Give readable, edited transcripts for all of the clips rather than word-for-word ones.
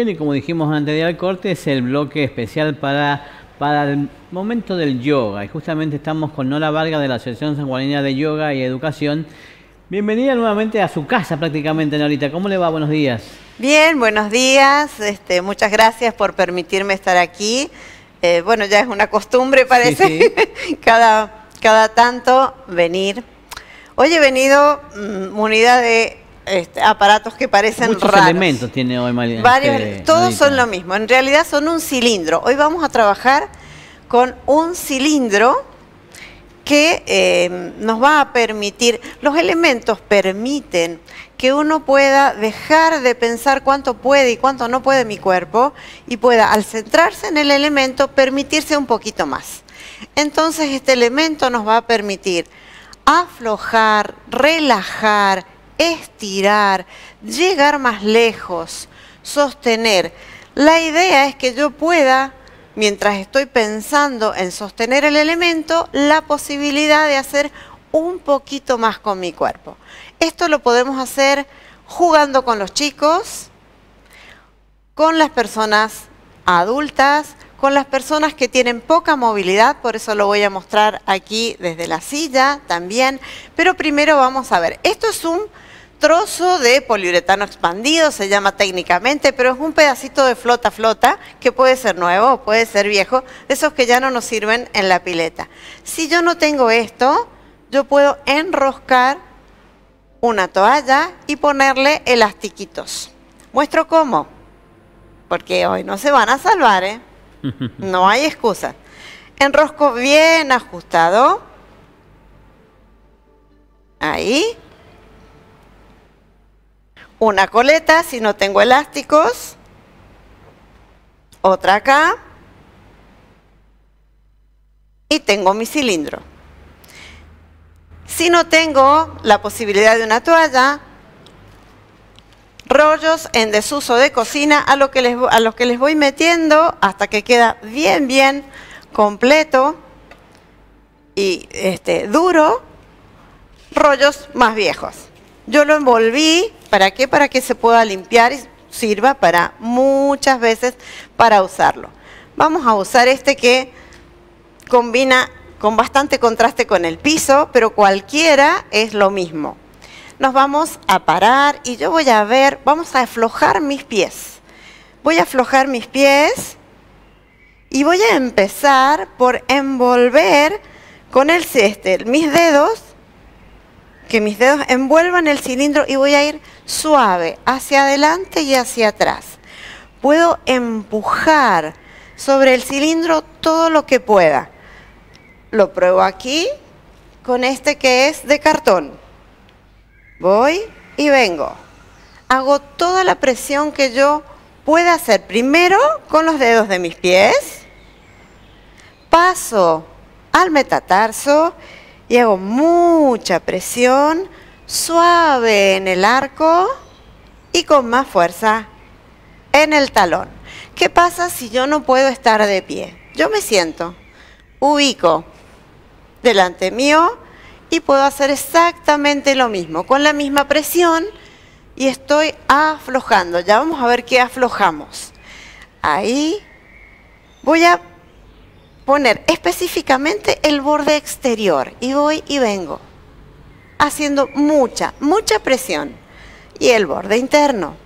bien, y como dijimos antes de ir al corte, es el bloque especial para el momento del yoga. Y justamente estamos con Nora Vargas de la Asociación Sanjuanina de Yoga y Educación. Bienvenida nuevamente a su casa prácticamente, Norita. ¿Cómo le va? Buenos días. Bien, buenos días. Muchas gracias por permitirme estar aquí. Bueno, ya es una costumbre, parece, sí. cada tanto venir. Hoy he venido munida de aparatos que parecen muchos raros. Elementos tiene hoy, María. Todos Norita. son lo mismo. En realidad son un cilindro. Hoy vamos a trabajar con un cilindro que nos va a permitir, los elementos permiten que uno pueda dejar de pensar cuánto puede y cuánto no puede mi cuerpo y pueda, al centrarse en el elemento, permitirse un poquito más. Entonces este elemento nos va a permitir aflojar, relajar, estirar, llegar más lejos, sostener. La idea es que yo pueda, mientras estoy pensando en sostener el elemento, la posibilidad de hacer un poquito más con mi cuerpo. Esto lo podemos hacer jugando con los chicos, con las personas adultas, con las personas que tienen poca movilidad, por eso lo voy a mostrar aquí desde la silla también. Pero primero vamos a ver, esto es un trozo de poliuretano expandido, se llama técnicamente, pero es un pedacito de flota que puede ser nuevo o puede ser viejo, de esos que ya no nos sirven en la pileta. Si yo no tengo esto, yo puedo enroscar una toalla y ponerle elastiquitos. Muestro cómo, porque hoy no se van a salvar, ¿eh? No hay excusa. Enrosco bien ajustado. Ahí. Una coleta si no tengo elásticos. Otra acá. Y tengo mi cilindro. Si no tengo la posibilidad de una toalla, rollos en desuso de cocina a los que les voy metiendo hasta que queda bien completo y duro, rollos más viejos. Yo lo envolví, ¿para qué? Para que se pueda limpiar y sirva para muchas veces para usarlo. Vamos a usar este que combina con bastante contraste con el piso, pero cualquiera es lo mismo. Nos vamos a parar y yo voy a ver, vamos a aflojar mis pies. Voy a aflojar mis pies y voy a empezar por envolver con mis dedos, que mis dedos envuelvan el cilindro y voy a ir suave hacia adelante y hacia atrás. Puedo empujar sobre el cilindro todo lo que pueda. Lo pruebo aquí con este que es de cartón. Voy y vengo. Hago toda la presión que yo pueda hacer. Primero con los dedos de mis pies. Paso al metatarso y hago mucha presión, suave en el arco y con más fuerza en el talón. ¿Qué pasa si yo no puedo estar de pie? Yo me siento, ubico delante mío y puedo hacer exactamente lo mismo, con la misma presión y estoy aflojando. Ya vamos a ver qué aflojamos. Ahí voy a poner específicamente el borde exterior y voy y vengo, haciendo mucha presión. Y el borde interno.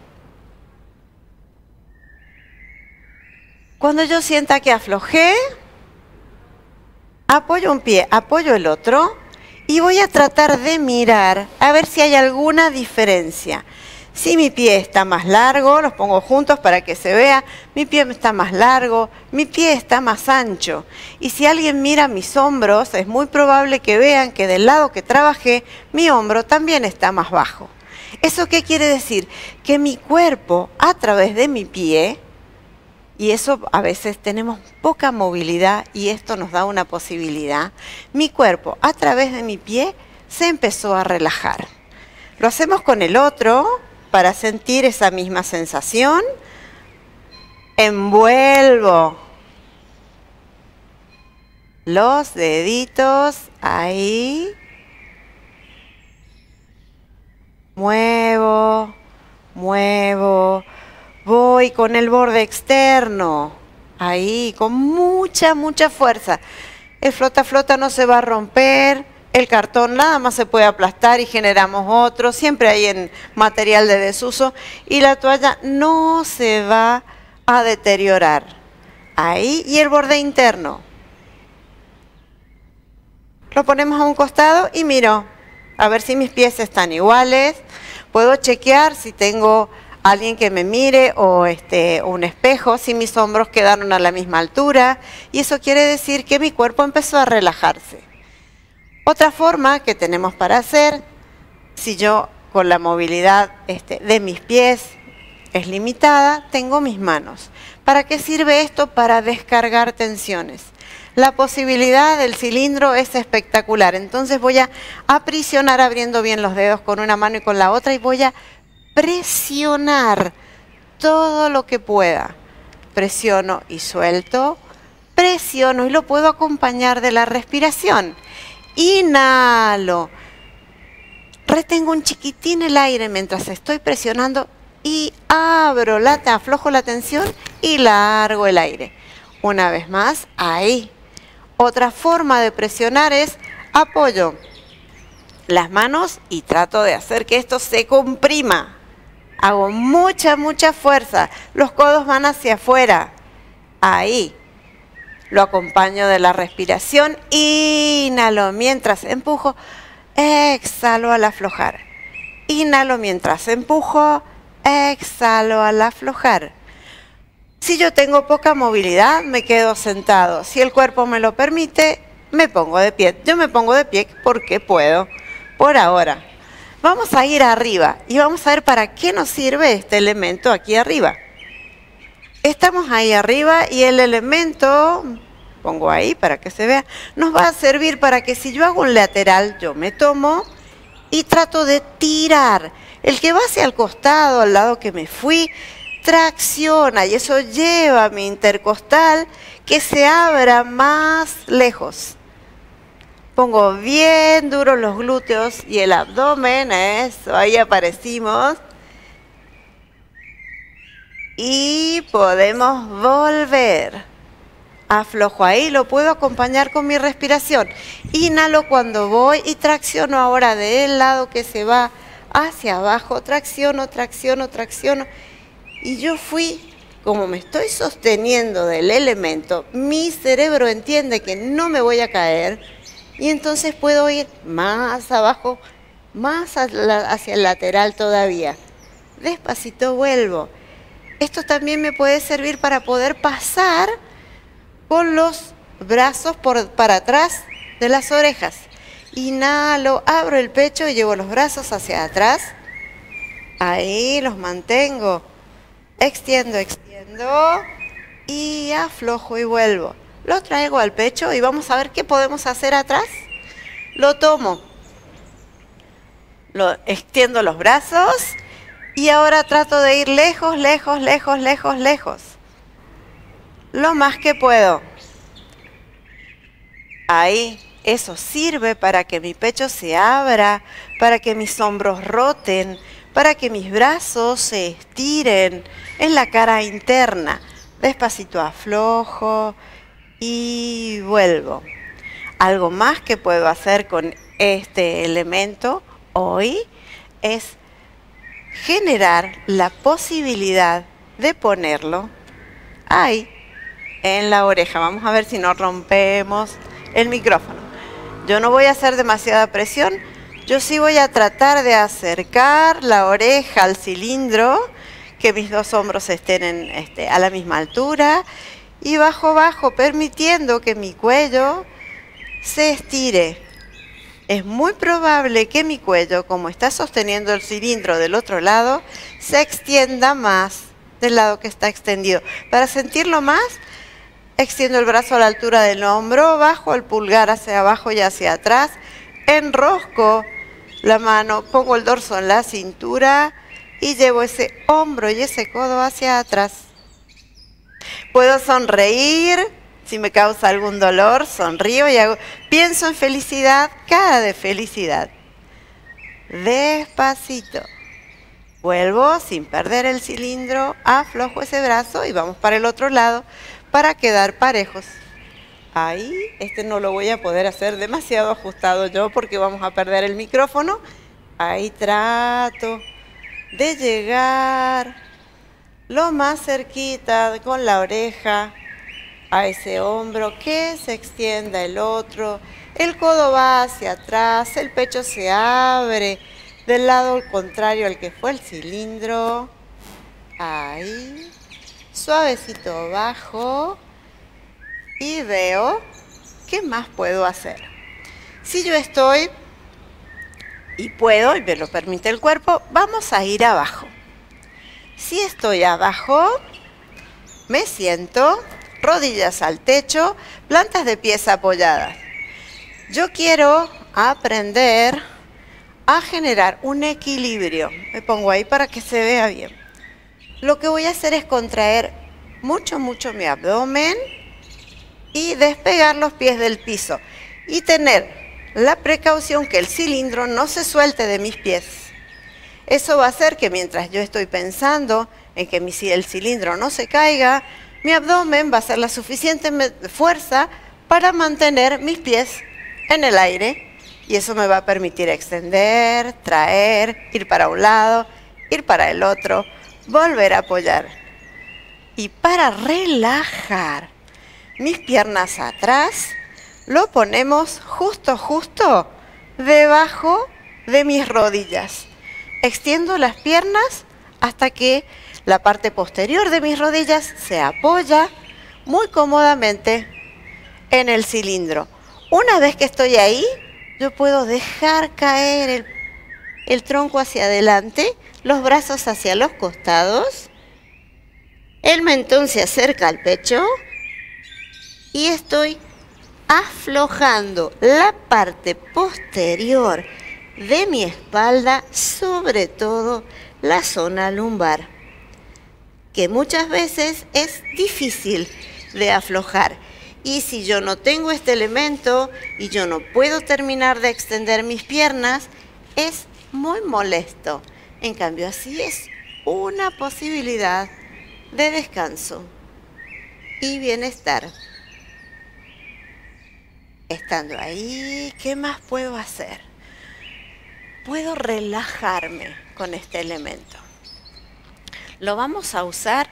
Cuando yo sienta que aflojé, apoyo un pie, apoyo el otro y voy a tratar de mirar a ver si hay alguna diferencia. Si mi pie está más largo, los pongo juntos para que se vea, mi pie está más largo, mi pie está más ancho. Y si alguien mira mis hombros, es muy probable que vean que del lado que trabajé, mi hombro también está más bajo. ¿Eso qué quiere decir? Que mi cuerpo, a través de mi pie, y eso a veces tenemos poca movilidad y esto nos da una posibilidad, mi cuerpo, a través de mi pie, se empezó a relajar. Lo hacemos con el otro para sentir esa misma sensación. Envuelvo los deditos ahí. Muevo, Voy con el borde externo, ahí, con mucha, mucha fuerza. El flota no se va a romper, el cartón nada más se puede aplastar y generamos otro, siempre hay en material de desuso, y la toalla no se va a deteriorar. Ahí, y el borde interno. Lo ponemos a un costado y miro, a ver si mis pies están iguales. Puedo chequear si tengo alguien que me mire o un espejo, si mis hombros quedaron a la misma altura. Y eso quiere decir que mi cuerpo empezó a relajarse. Otra forma que tenemos para hacer, si yo con la movilidad de mis pies es limitada, tengo mis manos. ¿Para qué sirve esto? Para descargar tensiones. La posibilidad del cilindro es espectacular. Entonces voy a aprisionar abriendo bien los dedos con una mano y con la otra y voy a presionar todo lo que pueda. Presiono y suelto, presiono y lo puedo acompañar de la respiración. Inhalo, retengo un chiquitín el aire mientras estoy presionando y abro, aflojo la tensión y largo el aire. Una vez más, ahí. Otra forma de presionar es apoyo las manos y trato de hacer que esto se comprima. Hago mucha, mucha fuerza. Los codos van hacia afuera. Ahí. Lo acompaño de la respiración. Inhalo mientras empujo. Exhalo al aflojar. Inhalo mientras empujo. Exhalo al aflojar. Si yo tengo poca movilidad, me quedo sentado. Si el cuerpo me lo permite, me pongo de pie. Yo me pongo de pie porque puedo, por ahora. Vamos a ir arriba y vamos a ver para qué nos sirve este elemento aquí arriba. Estamos ahí arriba y el elemento, pongo ahí para que se vea, nos va a servir para que si yo hago un lateral, yo me tomo y trato de tirar. El que va hacia el costado, al lado que me fui, tracciona y eso lleva a mi intercostal que se abra más lejos. Pongo bien duros los glúteos y el abdomen, eso, ahí aparecimos. Y podemos volver. Aflojo ahí, lo puedo acompañar con mi respiración. Inhalo cuando voy y tracciono ahora del lado que se va hacia abajo. Tracciono, tracciono, tracciono. Y yo fui, como me estoy sosteniendo del elemento, mi cerebro entiende que no me voy a caer y entonces puedo ir más abajo, más hacia el lateral todavía. Despacito vuelvo. Esto también me puede servir para poder pasar con los brazos para atrás de las orejas. Inhalo, abro el pecho y llevo los brazos hacia atrás. Ahí los mantengo. Extiendo, extiendo y aflojo y vuelvo. Lo traigo al pecho y vamos a ver qué podemos hacer atrás. Lo tomo, extiendo los brazos y ahora trato de ir lejos, lejos, lejos, lejos, lejos. Lo más que puedo. Ahí, eso sirve para que mi pecho se abra, para que mis hombros roten, para que mis brazos se estiren en la cara interna. Despacito aflojo y vuelvo. Algo más que puedo hacer con este elemento hoy es generar la posibilidad de ponerlo ahí en la oreja. Vamos a ver si no rompemos el micrófono. Yo no voy a hacer demasiada presión. Yo sí voy a tratar de acercar la oreja al cilindro, que mis dos hombros estén a la misma altura y bajo, bajo, permitiendo que mi cuello se estire. Es muy probable que mi cuello, como está sosteniendo el cilindro del otro lado, se extienda más del lado que está extendido. Para sentirlo más, extiendo el brazo a la altura del hombro, bajo el pulgar hacia abajo y hacia atrás, enrosco la mano, pongo el dorso en la cintura y llevo ese hombro y ese codo hacia atrás. Puedo sonreír, si me causa algún dolor, sonrío y pienso en felicidad, cara de felicidad. Despacito. Vuelvo sin perder el cilindro, aflojo ese brazo y vamos para el otro lado para quedar parejos. Ahí, este no lo voy a poder hacer demasiado ajustado yo porque vamos a perder el micrófono. Ahí trato de llegar lo más cerquita con la oreja a ese hombro, que se extienda el otro, el codo va hacia atrás, el pecho se abre del lado contrario al que fue el cilindro. Ahí, suavecito bajo y veo qué más puedo hacer. Si yo estoy y puedo y me lo permite el cuerpo, vamos a ir abajo. Si estoy abajo, me siento, rodillas al techo, plantas de pies apoyadas. Yo quiero aprender a generar un equilibrio. Me pongo ahí para que se vea bien. Lo que voy a hacer es contraer mucho mi abdomen y despegar los pies del piso y tener la precaución que el cilindro no se suelte de mis pies. Eso va a hacer que mientras yo estoy pensando en que el cilindro no se caiga, mi abdomen va a hacer la suficiente fuerza para mantener mis pies en el aire y eso me va a permitir extender, traer, ir para un lado, ir para el otro, volver a apoyar. Y para relajar mis piernas atrás, lo ponemos justo debajo de mis rodillas. Extiendo las piernas hasta que la parte posterior de mis rodillas se apoya muy cómodamente en el cilindro. Una vez que estoy ahí, yo puedo dejar caer el tronco hacia adelante, los brazos hacia los costados, el mentón se acerca al pecho y estoy aflojando la parte posterior de mi espalda, sobre todo la zona lumbar, que muchas veces es difícil de aflojar. Y si yo no tengo este elemento y yo no puedo terminar de extender mis piernas, es muy molesto. En cambio, así es una posibilidad de descanso y bienestar. Estando ahí, ¿qué más puedo hacer? Puedo relajarme con este elemento. Lo vamos a usar.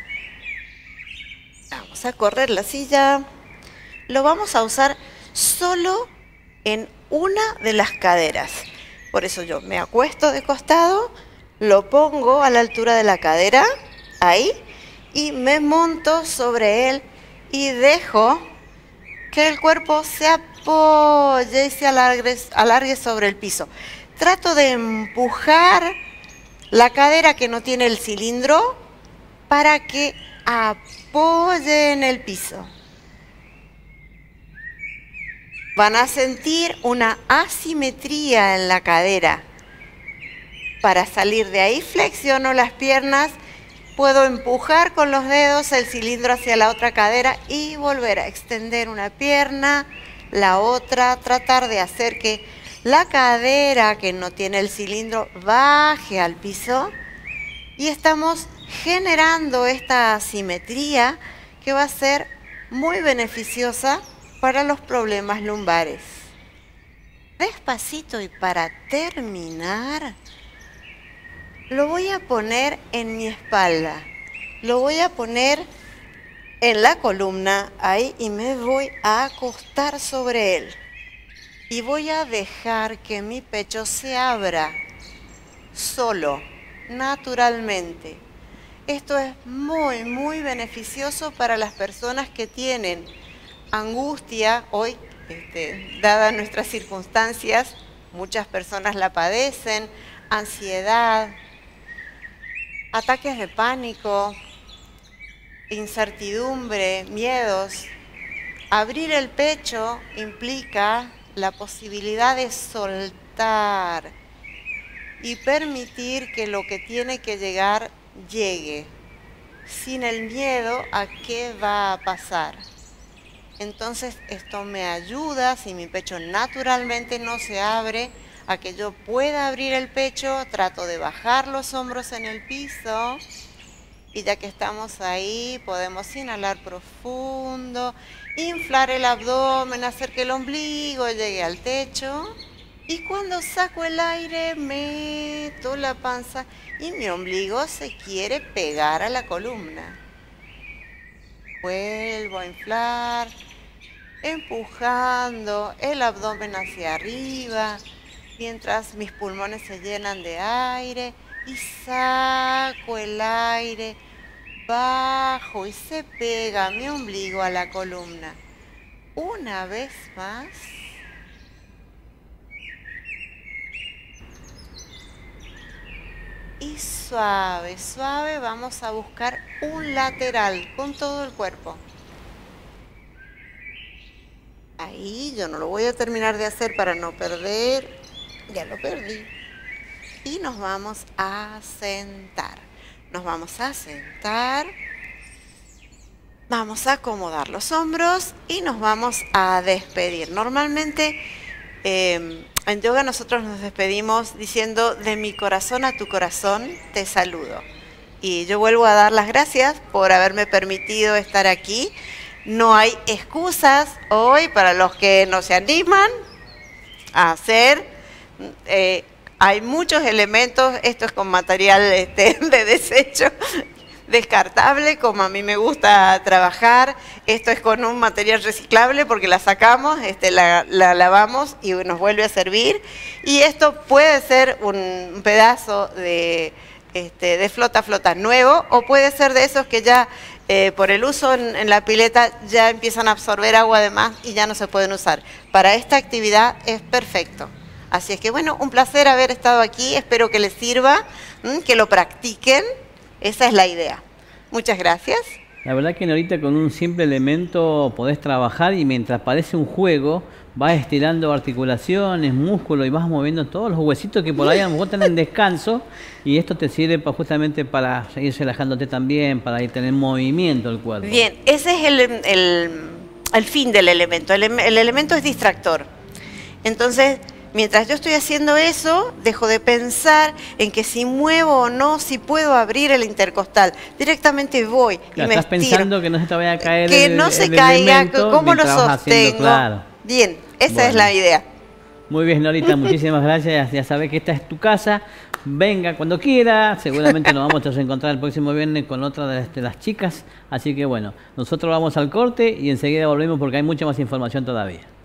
Vamos a correr la silla. Lo vamos a usar solo en una de las caderas. Por eso yo me acuesto de costado, lo pongo a la altura de la cadera, ahí, y me monto sobre él y dejo que el cuerpo se apoye y se alargue sobre el piso. Trato de empujar la cadera que no tiene el cilindro para que apoye en el piso. Van a sentir una asimetría en la cadera. Para salir de ahí flexiono las piernas, puedo empujar con los dedos el cilindro hacia la otra cadera y volver a extender una pierna, la otra, tratar de hacer que la cadera que no tiene el cilindro baje al piso y estamos generando esta asimetría que va a ser muy beneficiosa para los problemas lumbares. Despacito y para terminar, lo voy a poner en mi espalda, lo voy a poner en la columna ahí y me voy a acostar sobre él. Y voy a dejar que mi pecho se abra solo, naturalmente. Esto es muy beneficioso para las personas que tienen angustia. Hoy, dadas nuestras circunstancias, muchas personas la padecen, ansiedad, ataques de pánico, incertidumbre, miedos. Abrir el pecho implica la posibilidad de soltar y permitir que lo que tiene que llegar llegue, sin el miedo a qué va a pasar. Entonces esto me ayuda, si mi pecho naturalmente no se abre, a que yo pueda abrir el pecho, trato de bajar los hombros en el piso. Y ya que estamos ahí, podemos inhalar profundo, inflar el abdomen, hacer que el ombligo llegue al techo. Y cuando saco el aire, meto la panza y mi ombligo se quiere pegar a la columna. Vuelvo a inflar, empujando el abdomen hacia arriba, mientras mis pulmones se llenan de aire. Y saco el aire, bajo y se pega mi ombligo a la columna. Una vez más. Y suave, suave vamos a buscar un lateral con todo el cuerpo. Ahí yo no lo voy a terminar de hacer para no perder. Ya lo perdí. Y nos vamos a sentar. Nos vamos a sentar. Vamos a acomodar los hombros y nos vamos a despedir. Normalmente en yoga nosotros nos despedimos diciendo: de mi corazón a tu corazón te saludo. Y yo vuelvo a dar las gracias por haberme permitido estar aquí. No hay excusas hoy para los que no se animan a hacer. Hay muchos elementos, esto es con material de desecho, descartable, como a mí me gusta trabajar. Esto es con un material reciclable porque la sacamos, la lavamos y nos vuelve a servir. Y esto puede ser un pedazo de flota nuevo, o puede ser de esos que ya por el uso en la pileta ya empiezan a absorber agua de más y ya no se pueden usar. Para esta actividad es perfecto. Así es que bueno, un placer haber estado aquí, espero que les sirva, que lo practiquen, esa es la idea. Muchas gracias. La verdad que ahorita con un simple elemento podés trabajar y mientras parece un juego, vas estirando articulaciones, músculos y vas moviendo todos los huesitos que por ahí a lo mejor están en descanso, y esto te sirve justamente para seguir relajándote también, para ir tener movimiento el cuerpo. Bien, ese es el fin del elemento. El elemento es distractor. Entonces, mientras yo estoy haciendo eso, dejo de pensar en que si muevo o no, si puedo abrir el intercostal. Directamente voy y me estás estiro. Pensando que no se te vaya a caer que no se caiga, ¿cómo lo sostengo? Claro. Bien, esa es la idea. Muy bien, Norita, muchísimas gracias. Ya sabes que esta es tu casa. Venga cuando quiera. Seguramente nos vamos a reencontrar el próximo viernes con otra de las chicas. Así que bueno, nosotros vamos al corte y enseguida volvemos porque hay mucha más información todavía.